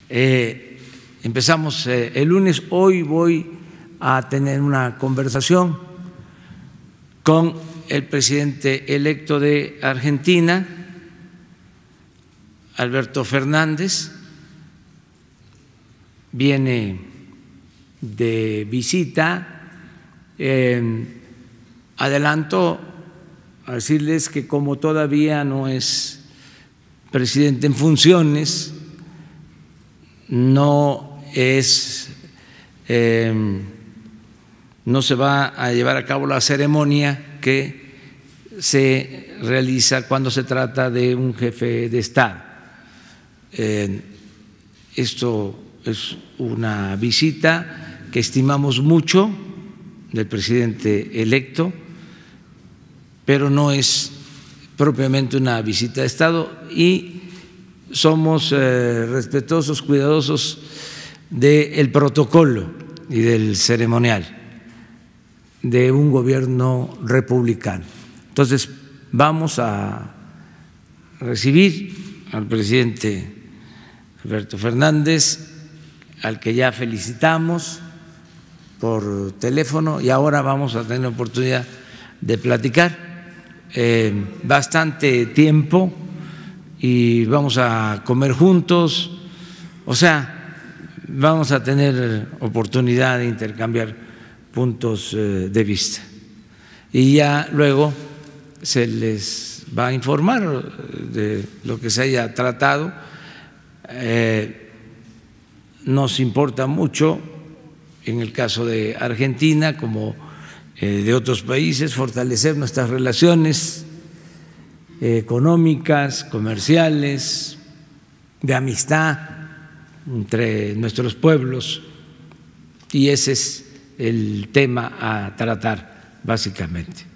Empezamos el lunes. Hoy voy a tener una conversación con el presidente electo de Argentina, Alberto Fernández. Viene de visita. Adelanto a decirles que como todavía no es presidente en funciones, no se va a llevar a cabo la ceremonia que se realiza cuando se trata de un jefe de Estado. Esto es una visita que estimamos mucho del presidente electo, pero no es propiamente una visita de Estado y somos respetuosos, cuidadosos del protocolo y del ceremonial de un gobierno republicano. Entonces, vamos a recibir al presidente Alberto Fernández, al que ya felicitamos por teléfono, y ahora vamos a tener la oportunidad de platicar bastante tiempo y vamos a comer juntos, o sea, vamos a tener oportunidad de intercambiar puntos de vista y ya luego se les va a informar de lo que se haya tratado. Nos importa mucho, en el caso de Argentina como de otros países, fortalecer nuestras relaciones económicas, comerciales, de amistad entre nuestros pueblos, y ese es el tema a tratar básicamente.